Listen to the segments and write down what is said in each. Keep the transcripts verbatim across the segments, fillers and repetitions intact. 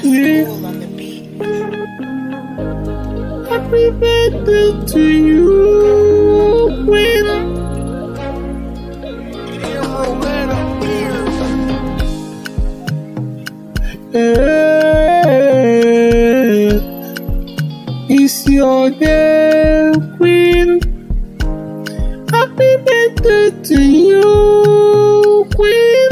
Yeah. Happy birthday to you, Queen. Hey, it's your day, Queen. Happy birthday to you, Queen.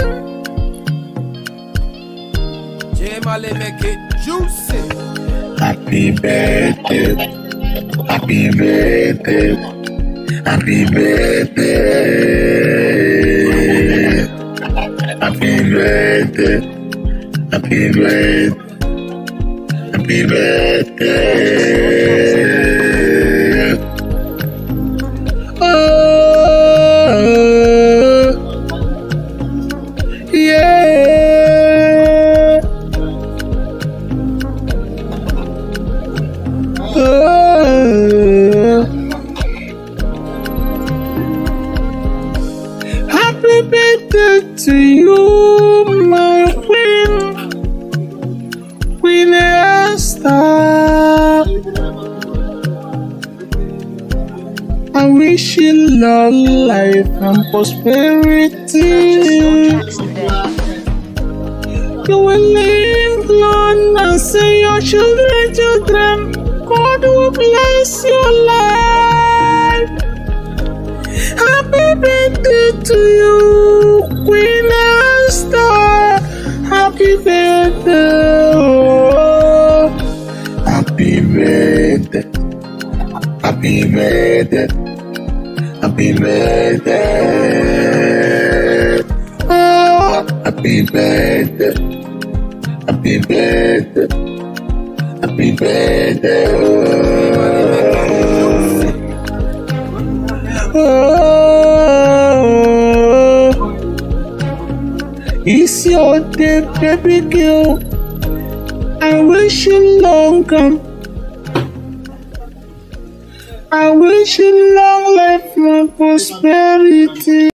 Jamale make it juicy. Happy birthday, happy birthday, happy birthday, happy birthday, happy birthday, happy birthday. Oh, yeah. Oh, happy birthday to you, my queen, Queen Esther. I wish you long life and prosperity. You will live long and see your children, children. God will bless your life. Happy birthday to you, Queen Esther. Happy birthday. Oh. Happy birthday. Happy birthday. Happy birthday. Oh. Happy birthday. Happy birthday. Happy birthday. Oh, it's your day, baby girl. I wish you long come. I wish you long life and prosperity.